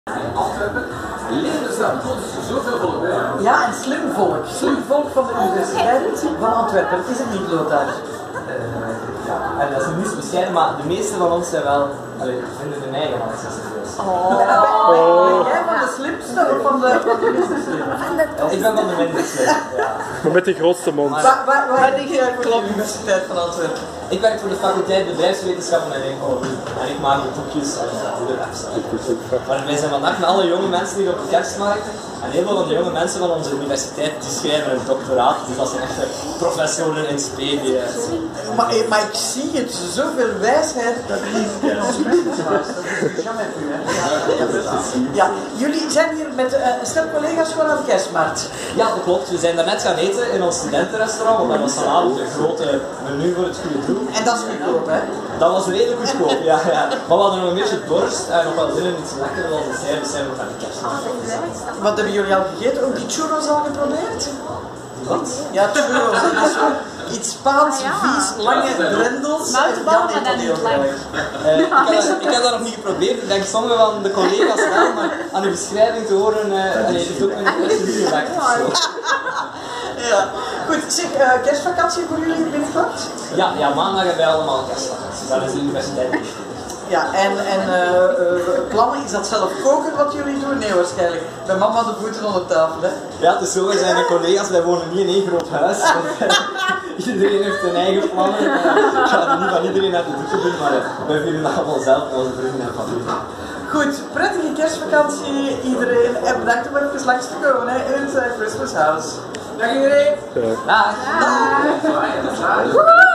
Antwerpen. Levensland, zoveel volk. Ja, en slim volk. Slim volk van de Universiteit van Antwerpen. Is het niet, Lothar? Ja, en dat is niet bescheiden, maar de meeste van ons zijn wel, vinden de mij helemaal serieus. Ben jij van de slimste of van de minste slim? Ik ben van de minder slim, ja. Maar met de grootste mond. Waar denk jij voor de Universiteit van Antwerpen? Ik werk voor de faculteit bedrijfswetenschappen en economie. En ik maak de boekjes en de website. Maar wij zijn vandaag met alle jonge mensen hier op de kerstmarkt. En heel veel van de jonge mensen van onze universiteit die schrijven een doctoraat. Dus dat zijn echte professoren in spe. Maar ik zie het, zoveel wijsheid dat niet in ons mensenhuis. Dat is jammer voor u, hè? Ja, jullie zijn hier met een stel collega's gewoon aan de kerstmarkt. Ja, dat klopt. We zijn daarnet gaan eten in ons studentenrestaurant, want dat was vanavond een grote menu voor het goede doel. En dat is goedkoop, hè? Dat was redelijk goedkoop, ja. Maar we hadden nog een beetje dorst en nog wel zin in iets lekker, zoals het zijn, dus zijn we gaan de kerstmarkt. Wat hebben jullie al gegeten? Ook die churros al geprobeerd? Wat? Ja, churros. Dat is iets Spaans, vies, lange drendels. Buitenbouw, maar dan niet lang. Ik heb dat nog niet geprobeerd. Ik denk sommige van de collega's wel, maar aan uw beschrijving te horen, het is ook een beetje gewekt of zo. Ja. Goed, zeg, kerstvakantie voor jullie binnenkort? Ja, maandag hebben wij allemaal kerstvakantie. Dat is de universiteit. Ja, en plannen, is dat zelf koken wat jullie doen? Nee, waarschijnlijk. Bij mama de voeten onder tafel, hè? Ja, het is zo, wij zijn de collega's, wij wonen niet in één groot huis. Iedereen heeft zijn eigen plannen. Ik ga er niet van iedereen uit de doeken doen, maar wij vieren dat allemaal zelf met onze vrienden en familie. Goed, prettige kerstvakantie iedereen en bedankt om even langs te komen hè, in het Christmas House. Dag iedereen! Dag! Dag.